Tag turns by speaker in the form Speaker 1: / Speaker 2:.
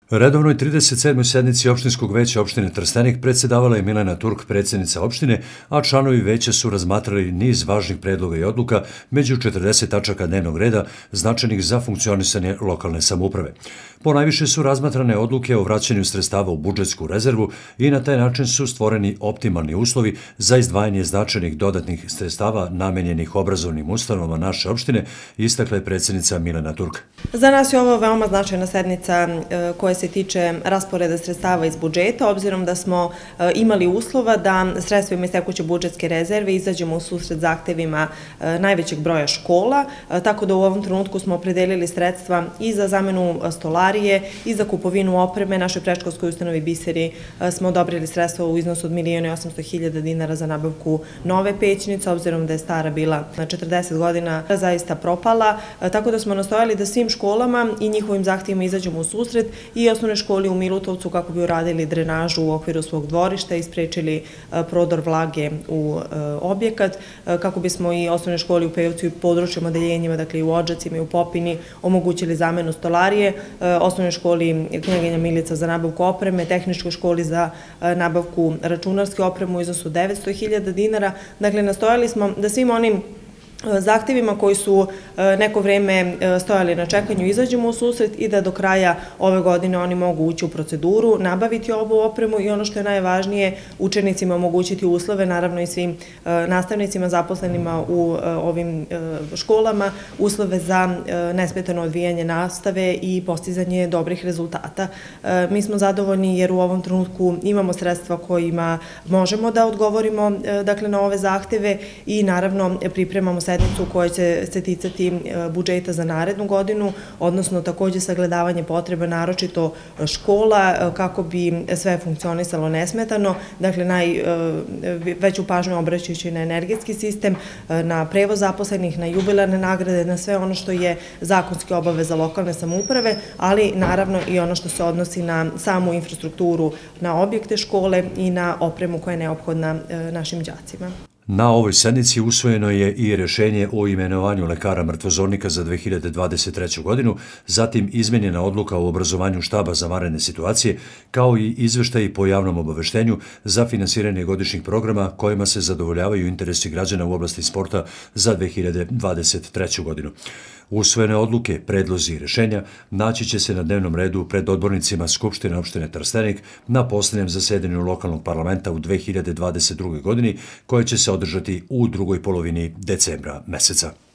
Speaker 1: Redovnoj 37. sednici opštinskog veća opštine Trstenik predsedavala je Milena Turk, predsjednica opštine, a članovi veća su razmatrali niz važnih predloga i odluka među 40 tačaka dnevnog reda značajnih za funkcionisanje lokalne samouprave. Ponajviše su razmatrane odluke o vraćanju sredstava u budžetsku rezervu i na taj način su stvoreni optimalni uslovi za izdvajanje značajnih dodatnih sredstava namenjenih obrazovnim ustanovama naše opštine, istakla je predsjednica Milena Turk.
Speaker 2: Za nas je ovo veoma značajna sednica koja se tiče rasporeda sredstava iz budžeta, obzirom da smo imali uslova da sredstvima iz tekuće budžetske rezerve izađemo u susret zahtevima najvećeg broja škola, tako da u ovom trenutku smo opredelili sredstva i za zamenu stolarije i za kupovinu opreme. Našoj predškolskoj ustanovi Biseri smo odobrili sredstva u iznosu od 1.800.000 dinara za nabavku nove pećnice, obzirom da je stara bila na 40 godina zaista propala, tako da smo nastojali da svim školama i njihovim zahtevima izađemo u susret i osnovne škole u Milutovcu kako bi uradili drenažu u okviru svog dvorišta i sprečili prodor vlage u objekat, kako bismo i osnovne škole u Pevcu i područnim odeljenjima, dakle i u Odžacima i u Popini, omogućili zamenu stolarije, osnovnoj školi Knjaginja Milica za nabavku opreme, tehničkoj školi za nabavku računarske opreme u iznosu 900.000 dinara. Dakle, nastojali smo da svim onim zahtevima koji su neko vreme stojali na čekanju izađemo u susret i da do kraja ove godine oni mogu ući u proceduru, nabaviti ovu opremu i ono što je najvažnije, učenicima omogućiti uslove, naravno i svim nastavnicima zaposlenima u ovim školama, uslove za nesmetano odvijanje nastave i postizanje dobrih rezultata. Mi smo zadovoljni jer u ovom trenutku imamo sredstva kojima možemo da odgovorimo na ove zahteve i naravno pripremamo sednicu koja će se ticati budžeta za narednu godinu, odnosno takođe sagledavanje potreba naročito škola kako bi sve funkcionisalo nesmetano, dakle najveću pažnju obraćajući na energetski sistem, na prevoz zaposlenih, na jubilarne nagrade, na sve ono što je zakonski obaveza lokalne samouprave, ali naravno i ono što se odnosi na samu infrastrukturu, na objekte škole i na opremu koja je neophodna našim đacima.
Speaker 1: Na ovoj sednici usvojeno je i rješenje o imenovanju lekara mrtvozornika za 2023. godinu, zatim izmenjena odluka o obrazovanju štaba za vanredne situacije, kao i izveštaji po javnom obaveštenju za finansiranje godišnjih programa kojima se zadovoljavaju interesi građana u oblasti sporta za 2023. godinu. Usvojene odluke, predlozi i rješenja naći će se na dnevnom redu pred odbornicima Skupštine opštine Trstenik na posljednjem zasedanju lokalnog parlamenta u 2022. godini, koje će se održati u drugoj polovini decembra meseca.